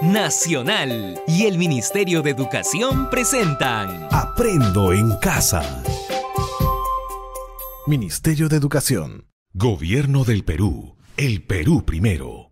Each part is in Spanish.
Nacional y el Ministerio de Educación presentan Aprendo en Casa. Ministerio de Educación. Gobierno del Perú. El Perú primero.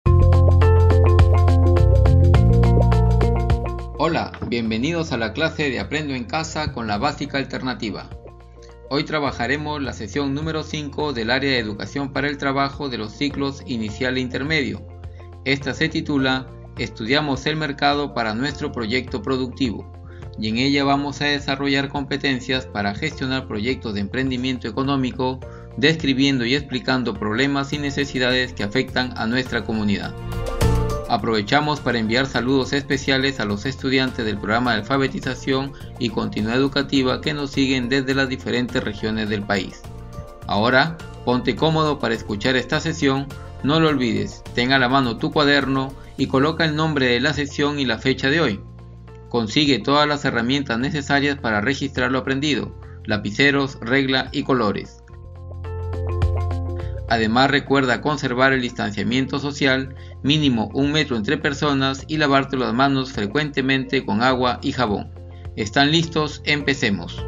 Hola, bienvenidos a la clase de Aprendo en Casa con la básica alternativa. Hoy trabajaremos la sesión número 5 del área de educación para el trabajo de los ciclos inicial e intermedio. Esta se titula Estudiamos el mercado para nuestro proyecto productivo, y en ella vamos a desarrollar competencias para gestionar proyectos de emprendimiento económico, describiendo y explicando problemas y necesidades que afectan a nuestra comunidad. Aprovechamos para enviar saludos especiales a los estudiantes del programa de alfabetización y continuidad educativa que nos siguen desde las diferentes regiones del país. Ahora, ponte cómodo para escuchar esta sesión. No lo olvides, ten a la mano tu cuaderno y coloca el nombre de la sesión y la fecha de hoy. Consigue todas las herramientas necesarias para registrar lo aprendido, lapiceros, regla y colores. Además, recuerda conservar el distanciamiento social, mínimo 1 metro entre personas, y lavarte las manos frecuentemente con agua y jabón. ¿Están listos? Empecemos.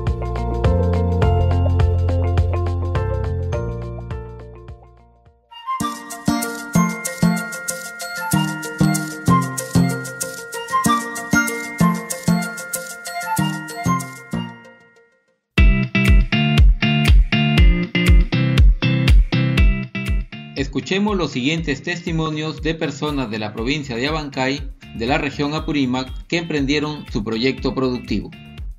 Escuchemos los siguientes testimonios de personas de la provincia de Abancay, de la región Apurímac, que emprendieron su proyecto productivo.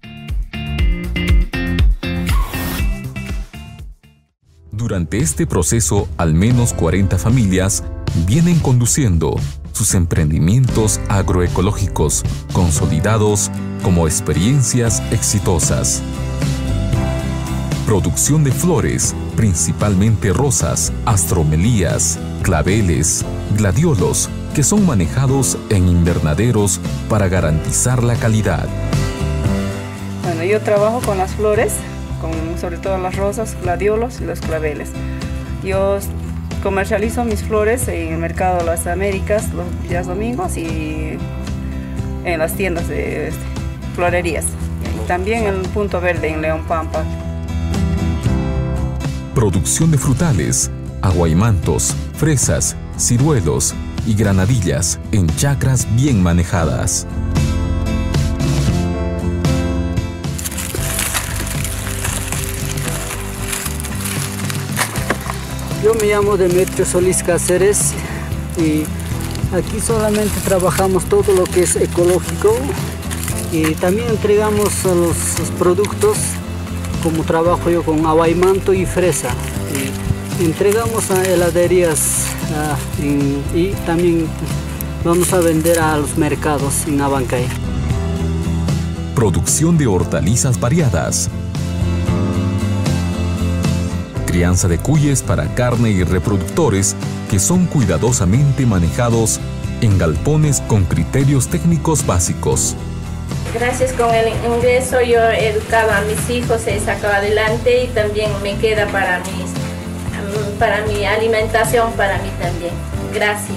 Durante este proceso, al menos 40 familias vienen conduciendo sus emprendimientos agroecológicos consolidados como experiencias exitosas. Producción de flores, principalmente rosas, astromelías, claveles, gladiolos, que son manejados en invernaderos para garantizar la calidad. Bueno, yo trabajo con las flores, sobre todo las rosas, gladiolos y los claveles. Yo comercializo mis flores en el mercado de las Américas los días domingos y en las tiendas de florerías. Y también en el Punto Verde en León Pampa. Producción de frutales, aguaymantos, fresas, ciruelos y granadillas en chacras bien manejadas. Yo me llamo Demetrio Solís Cáceres y aquí solamente trabajamos todo lo que es ecológico y también entregamos los productos, como trabajo yo con aguaymanto y fresa. Y entregamos a heladerías y también vamos a vender a los mercados en Abancay. Producción de hortalizas variadas. Crianza de cuyes para carne y reproductores que son cuidadosamente manejados en galpones con criterios técnicos básicos. Gracias con el ingreso yo he educado a mis hijos, he sacado adelante y también me queda para mi alimentación, para mí también. Gracias.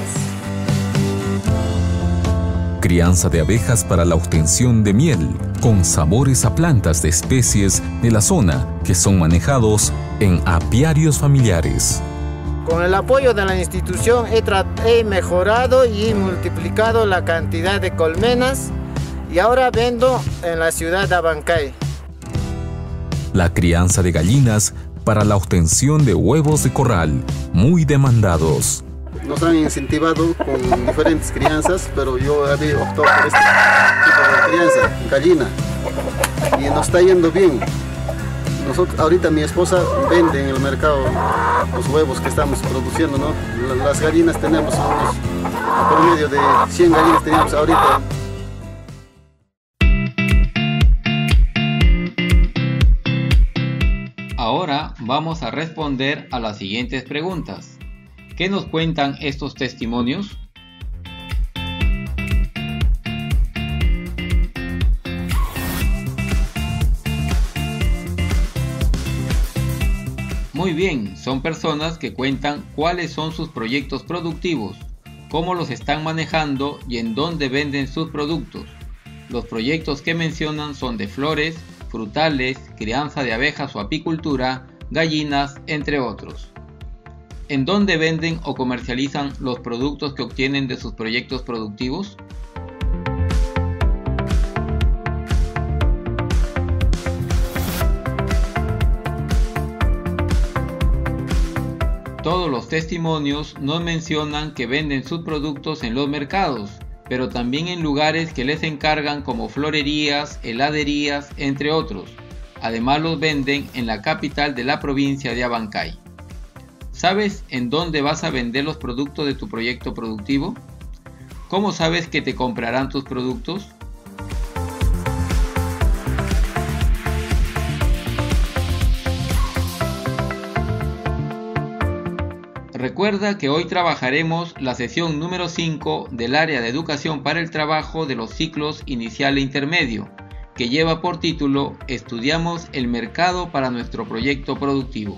Crianza de abejas para la obtención de miel, con sabores a plantas de especies de la zona que son manejados en apiarios familiares. Con el apoyo de la institución he mejorado y multiplicado la cantidad de colmenas y ahora vendo en la ciudad de Abancay. La crianza de gallinas para la obtención de huevos de corral, muy demandados. Nos han incentivado con diferentes crianzas, pero yo había optado por este tipo de crianza, gallina, y nos está yendo bien. Nosotros, ahorita mi esposa vende en el mercado los huevos que estamos produciendo, ¿no? Las gallinas tenemos unos, por medio de 100 gallinas tenemos ahorita. Ahora vamos a responder a las siguientes preguntas. ¿Qué nos cuentan estos testimonios? Muy bien, son personas que cuentan cuáles son sus proyectos productivos, cómo los están manejando y en dónde venden sus productos. Los proyectos que mencionan son de flores, frutales, crianza de abejas o apicultura, gallinas, entre otros. ¿En dónde venden o comercializan los productos que obtienen de sus proyectos productivos? Todos los testimonios nos mencionan que venden sus productos en los mercados, pero también en lugares que les encargan como florerías, heladerías, entre otros. Además los venden en la capital de la provincia de Abancay. ¿Sabes en dónde vas a vender los productos de tu proyecto productivo? ¿Cómo sabes que te comprarán tus productos? Recuerda que hoy trabajaremos la sesión número 5 del área de educación para el trabajo de los ciclos inicial e intermedio, que lleva por título Estudiamos el mercado para nuestro proyecto productivo.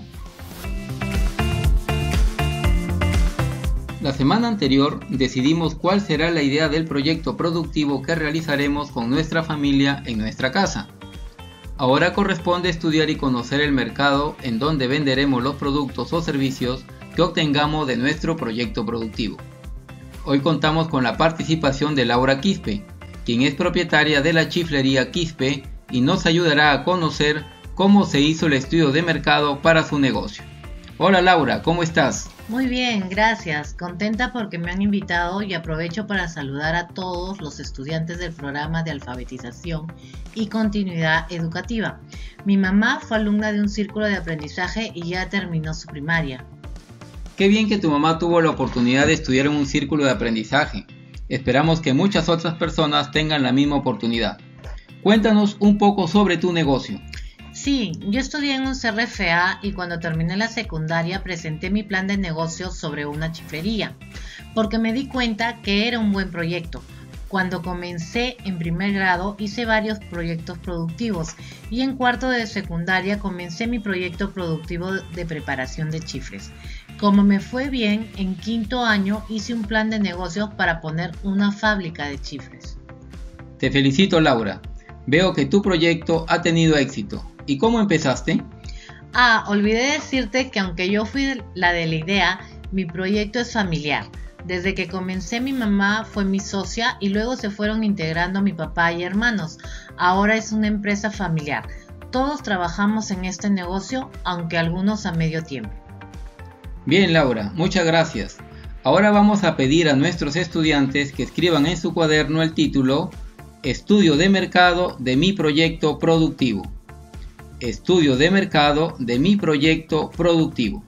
La semana anterior decidimos cuál será la idea del proyecto productivo que realizaremos con nuestra familia en nuestra casa. Ahora corresponde estudiar y conocer el mercado en donde venderemos los productos o servicios que obtengamos de nuestro proyecto productivo. Hoy contamos con la participación de Laura Quispe, quien es propietaria de la chiflería Quispe y nos ayudará a conocer cómo se hizo el estudio de mercado para su negocio. Hola Laura, ¿cómo estás? Muy bien, gracias. Contenta porque me han invitado y aprovecho para saludar a todos los estudiantes del programa de alfabetización y continuidad educativa. Mi mamá fue alumna de un círculo de aprendizaje y ya terminó su primaria. Qué bien que tu mamá tuvo la oportunidad de estudiar en un círculo de aprendizaje. Esperamos que muchas otras personas tengan la misma oportunidad. Cuéntanos un poco sobre tu negocio. Sí, yo estudié en un CRFA y cuando terminé la secundaria presenté mi plan de negocio sobre una chiflería, porque me di cuenta que era un buen proyecto. Cuando comencé en primer grado hice varios proyectos productivos y en cuarto de secundaria comencé mi proyecto productivo de preparación de chifles. Como me fue bien, en quinto año hice un plan de negocios para poner una fábrica de chifles. Te felicito Laura, veo que tu proyecto ha tenido éxito. ¿Y cómo empezaste? Olvidé decirte que aunque yo fui la de la idea, mi proyecto es familiar. Desde que comencé mi mamá fue mi socia y luego se fueron integrando mi papá y hermanos. Ahora es una empresa familiar. Todos trabajamos en este negocio, aunque algunos a medio tiempo. Bien Laura, muchas gracias. Ahora vamos a pedir a nuestros estudiantes que escriban en su cuaderno el título Estudio de mercado de mi proyecto productivo. Estudio de mercado de mi proyecto productivo.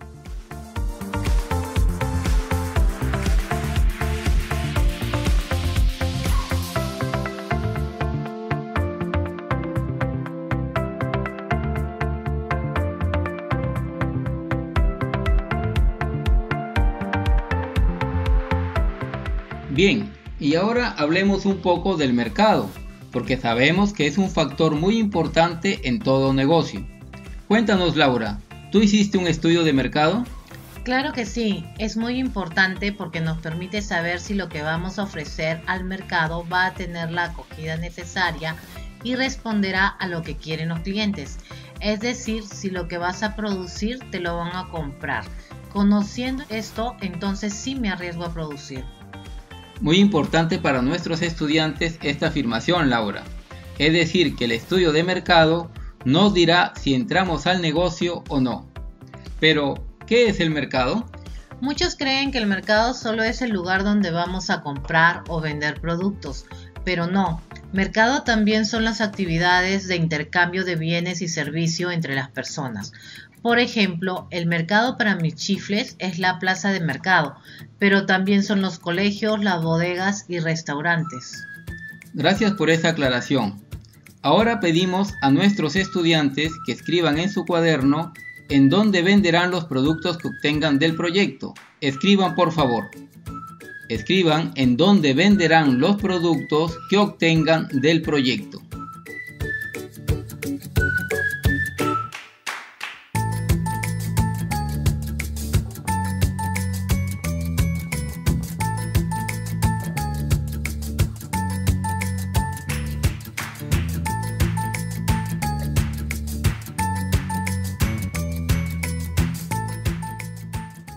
Bien, y ahora hablemos un poco del mercado, porque sabemos que es un factor muy importante en todo negocio. Cuéntanos Laura, ¿tú hiciste un estudio de mercado? Claro que sí, es muy importante porque nos permite saber si lo que vamos a ofrecer al mercado va a tener la acogida necesaria y responderá a lo que quieren los clientes. Es decir, si lo que vas a producir te lo van a comprar. Conociendo esto, entonces sí me arriesgo a producir. Muy importante para nuestros estudiantes esta afirmación, Laura. Es decir, que el estudio de mercado nos dirá si entramos al negocio o no. Pero, ¿qué es el mercado? Muchos creen que el mercado solo es el lugar donde vamos a comprar o vender productos, pero no. Mercado también son las actividades de intercambio de bienes y servicios entre las personas. Por ejemplo, el mercado para mis chifles es la plaza de mercado, pero también son los colegios, las bodegas y restaurantes. Gracias por esa aclaración. Ahora pedimos a nuestros estudiantes que escriban en su cuaderno en dónde venderán los productos que obtengan del proyecto. Escriban por favor. Escriban en dónde venderán los productos que obtengan del proyecto.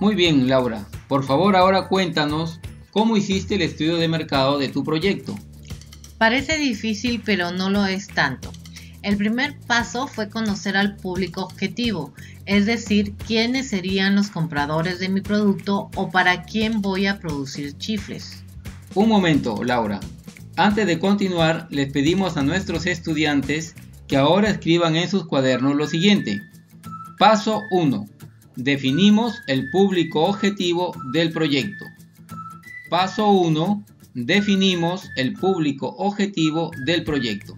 Muy bien, Laura. Por favor, ahora cuéntanos cómo hiciste el estudio de mercado de tu proyecto. Parece difícil, pero no lo es tanto. El primer paso fue conocer al público objetivo, es decir, quiénes serían los compradores de mi producto o para quién voy a producir chifles. Un momento, Laura. Antes de continuar, les pedimos a nuestros estudiantes que ahora escriban en sus cuadernos lo siguiente. Paso 1. Definimos el público objetivo del proyecto. Paso 1. Definimos el público objetivo del proyecto.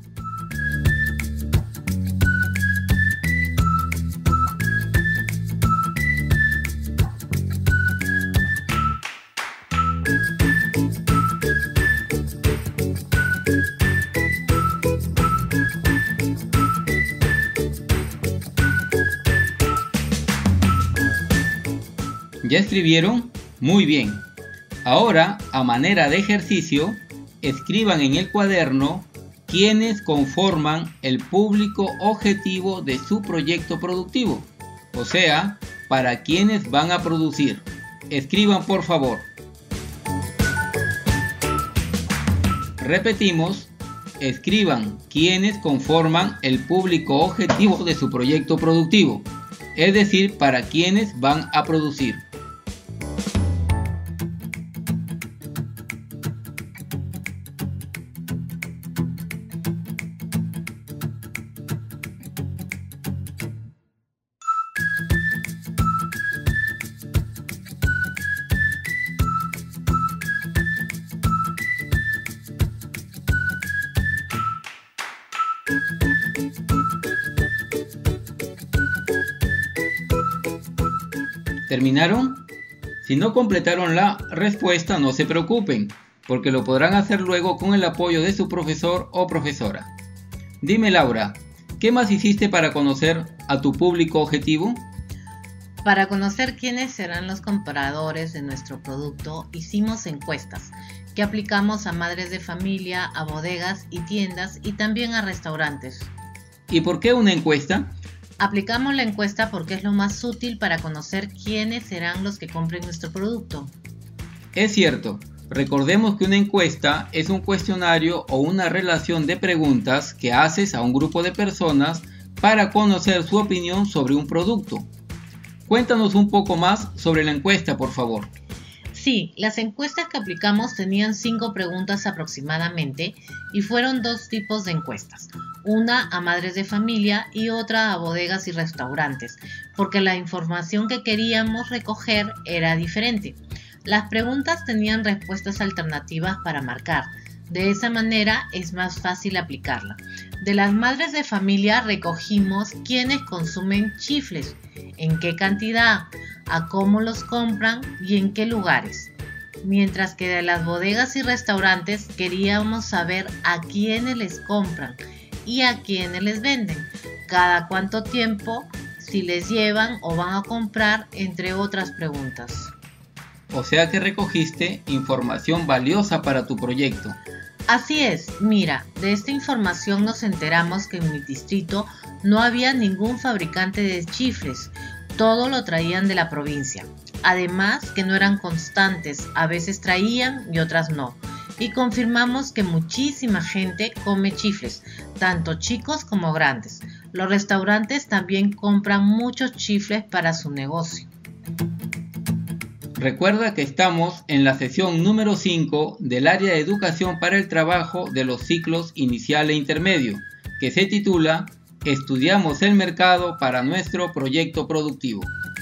¿Ya escribieron? Muy bien. Ahora, a manera de ejercicio, escriban en el cuaderno quiénes conforman el público objetivo de su proyecto productivo. O sea, para quiénes van a producir. Escriban, por favor. Repetimos, escriban quiénes conforman el público objetivo de su proyecto productivo. Es decir, para quiénes van a producir. ¿Terminaron? Si no completaron la respuesta, no se preocupen, porque lo podrán hacer luego con el apoyo de su profesor o profesora. Dime, Laura, ¿qué más hiciste para conocer a tu público objetivo? Para conocer quiénes serán los compradores de nuestro producto, hicimos encuestas que aplicamos a madres de familia, a bodegas y tiendas y también a restaurantes. ¿Y por qué una encuesta? Aplicamos la encuesta porque es lo más útil para conocer quiénes serán los que compren nuestro producto. Es cierto, recordemos que una encuesta es un cuestionario o una relación de preguntas que haces a un grupo de personas para conocer su opinión sobre un producto. Cuéntanos un poco más sobre la encuesta, por favor. Sí, las encuestas que aplicamos tenían 5 preguntas aproximadamente y fueron 2 tipos de encuestas. Una a madres de familia y otra a bodegas y restaurantes, porque la información que queríamos recoger era diferente. Las preguntas tenían respuestas alternativas para marcar. De esa manera es más fácil aplicarla. De las madres de familia recogimos quiénes consumen chifles, en qué cantidad, a cómo los compran y en qué lugares. Mientras que de las bodegas y restaurantes queríamos saber a quiénes les compran y a quiénes les venden, cada cuánto tiempo, si les llevan o van a comprar, entre otras preguntas. O sea que recogiste información valiosa para tu proyecto. Así es, mira, de esta información nos enteramos que en mi distrito no había ningún fabricante de chifles, todo lo traían de la provincia. Además que no eran constantes, a veces traían y otras no. Y confirmamos que muchísima gente come chifles, tanto chicos como grandes. Los restaurantes también compran muchos chifles para su negocio. Recuerda que estamos en la sesión número 5 del área de educación para el trabajo de los ciclos inicial e intermedio, que se titula Estudiamos el mercado para nuestro proyecto productivo.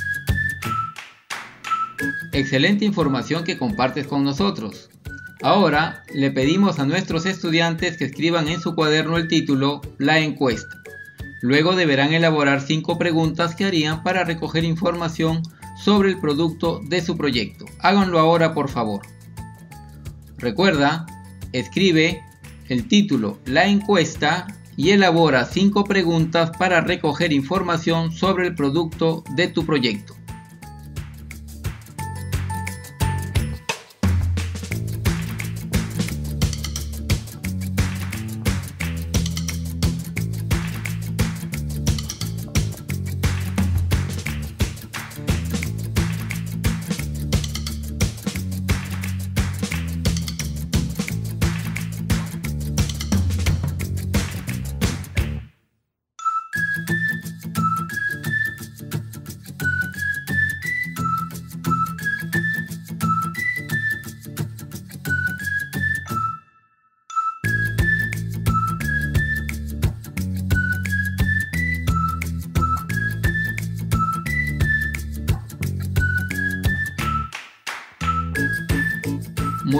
Excelente información que compartes con nosotros. Ahora le pedimos a nuestros estudiantes que escriban en su cuaderno el título La encuesta. Luego deberán elaborar 5 preguntas que harían para recoger información sobre el producto de su proyecto. Háganlo ahora, por favor. Recuerda, escribe el título La encuesta y elabora 5 preguntas para recoger información sobre el producto de tu proyecto.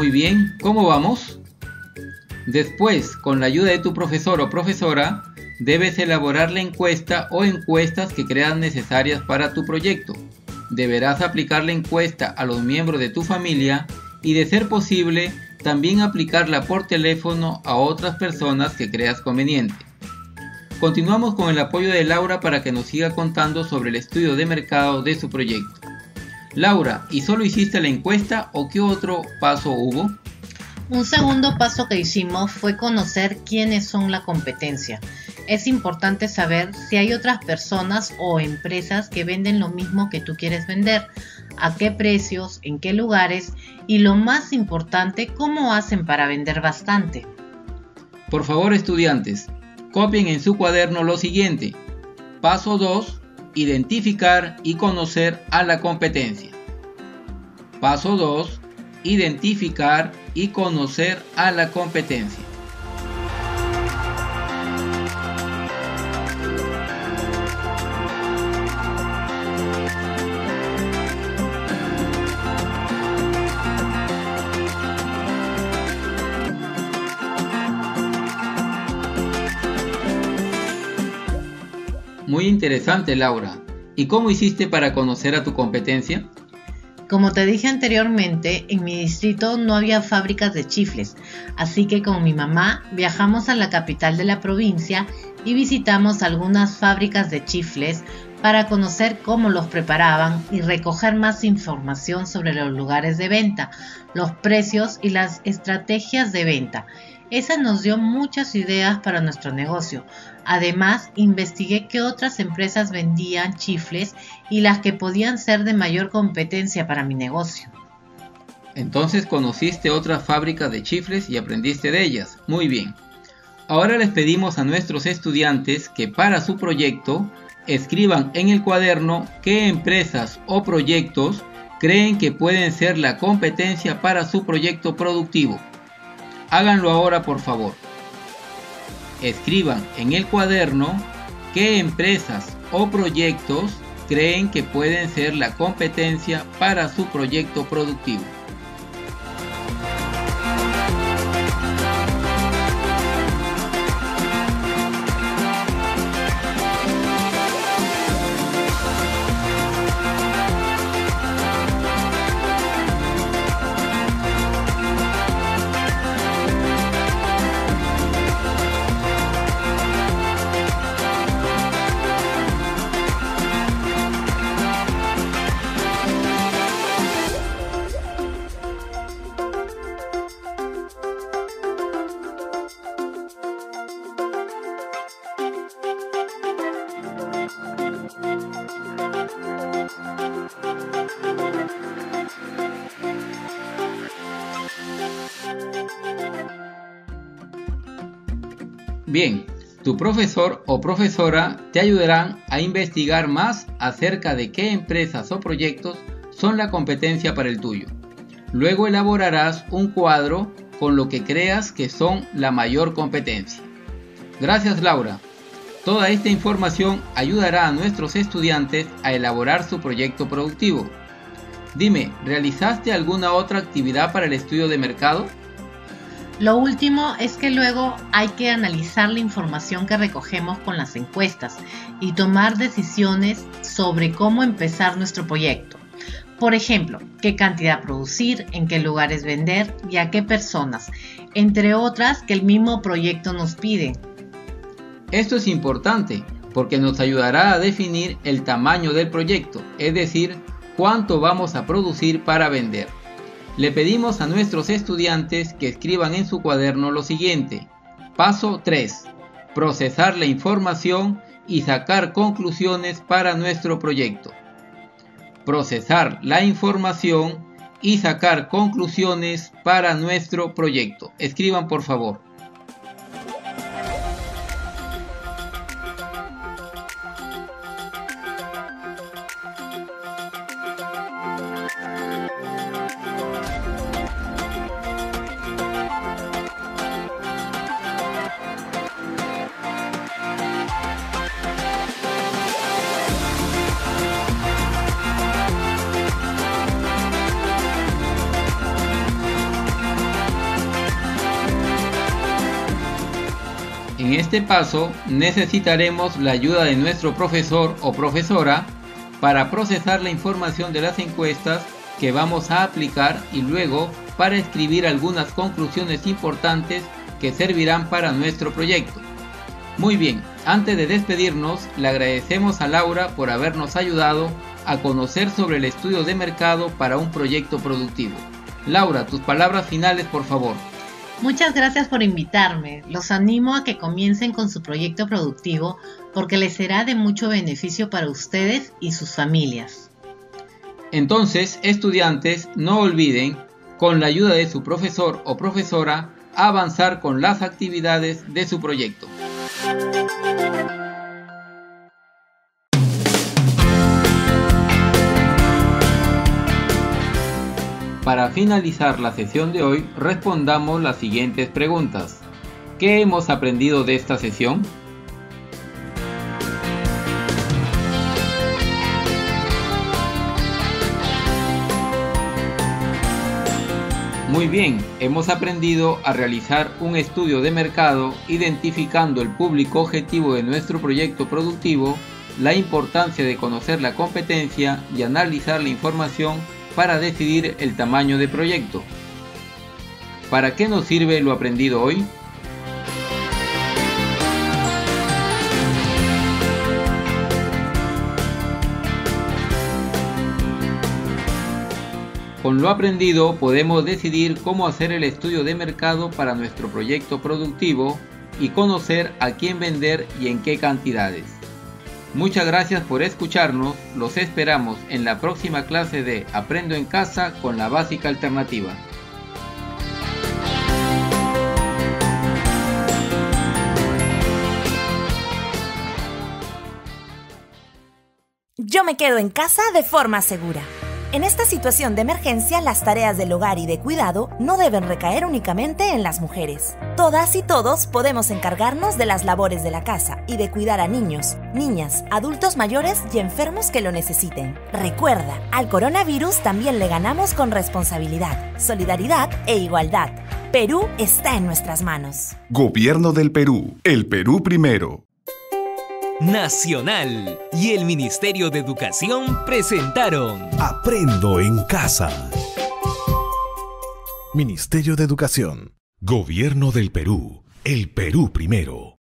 Muy bien, ¿cómo vamos? Después, con la ayuda de tu profesor o profesora, debes elaborar la encuesta o encuestas que creas necesarias para tu proyecto. Deberás aplicar la encuesta a los miembros de tu familia y, de ser posible, también aplicarla por teléfono a otras personas que creas conveniente. Continuamos con el apoyo de Laura para que nos siga contando sobre el estudio de mercado de su proyecto. Laura, ¿y solo hiciste la encuesta o qué otro paso hubo? Un segundo paso que hicimos fue conocer quiénes son la competencia. Es importante saber si hay otras personas o empresas que venden lo mismo que tú quieres vender, a qué precios, en qué lugares y, lo más importante, cómo hacen para vender bastante. Por favor, estudiantes, copien en su cuaderno lo siguiente. Paso 2. Identificar y conocer a la competencia. Paso 2. Identificar y conocer a la competencia. Muy interesante, Laura. ¿Y cómo hiciste para conocer a tu competencia? Como te dije anteriormente, en mi distrito no había fábricas de chifles, así que con mi mamá viajamos a la capital de la provincia y visitamos algunas fábricas de chifles para conocer cómo los preparaban y recoger más información sobre los lugares de venta, los precios y las estrategias de venta. Esa nos dio muchas ideas para nuestro negocio. Además, investigué qué otras empresas vendían chifles y las que podían ser de mayor competencia para mi negocio. Entonces conociste otras fábricas de chifles y aprendiste de ellas. Muy bien. Ahora les pedimos a nuestros estudiantes que para su proyecto escriban en el cuaderno qué empresas o proyectos creen que pueden ser la competencia para su proyecto productivo. Háganlo ahora, por favor. Escriban en el cuaderno qué empresas o proyectos creen que pueden ser la competencia para su proyecto productivo. Bien, tu profesor o profesora te ayudarán a investigar más acerca de qué empresas o proyectos son la competencia para el tuyo. Luego elaborarás un cuadro con lo que creas que son la mayor competencia. Gracias, Laura. Toda esta información ayudará a nuestros estudiantes a elaborar su proyecto productivo. Dime, ¿realizaste alguna otra actividad para el estudio de mercado? Lo último es que luego hay que analizar la información que recogemos con las encuestas y tomar decisiones sobre cómo empezar nuestro proyecto. Por ejemplo, qué cantidad producir, en qué lugares vender y a qué personas, entre otras que el mismo proyecto nos pide. Esto es importante porque nos ayudará a definir el tamaño del proyecto, es decir, cuánto vamos a producir para vender. Le pedimos a nuestros estudiantes que escriban en su cuaderno lo siguiente. Paso 3. Procesar la información y sacar conclusiones para nuestro proyecto. Procesar la información y sacar conclusiones para nuestro proyecto. Escriban, por favor. En este paso necesitaremos la ayuda de nuestro profesor o profesora para procesar la información de las encuestas que vamos a aplicar y luego para escribir algunas conclusiones importantes que servirán para nuestro proyecto. Muy bien, antes de despedirnos, le agradecemos a Laura por habernos ayudado a conocer sobre el estudio de mercado para un proyecto productivo. Laura, tus palabras finales, por favor. Muchas gracias por invitarme. Los animo a que comiencen con su proyecto productivo porque les será de mucho beneficio para ustedes y sus familias. Entonces, estudiantes, no olviden, con la ayuda de su profesor o profesora, avanzar con las actividades de su proyecto. Para finalizar la sesión de hoy, respondamos las siguientes preguntas. ¿Qué hemos aprendido de esta sesión? Muy bien, hemos aprendido a realizar un estudio de mercado identificando el público objetivo de nuestro proyecto productivo, la importancia de conocer la competencia y analizar la información para decidir el tamaño de proyecto. ¿Para qué nos sirve lo aprendido hoy? Con lo aprendido podemos decidir cómo hacer el estudio de mercado para nuestro proyecto productivo y conocer a quién vender y en qué cantidades. Muchas gracias por escucharnos, los esperamos en la próxima clase de Aprendo en Casa con la Básica Alternativa. Yo me quedo en casa de forma segura. En esta situación de emergencia, las tareas del hogar y de cuidado no deben recaer únicamente en las mujeres. Todas y todos podemos encargarnos de las labores de la casa y de cuidar a niños, niñas, adultos mayores y enfermos que lo necesiten. Recuerda, al coronavirus también le ganamos con responsabilidad, solidaridad e igualdad. Perú está en nuestras manos. Gobierno del Perú. El Perú primero. Nacional y el Ministerio de Educación presentaron Aprendo en Casa. Ministerio de Educación. Gobierno del Perú. El Perú primero.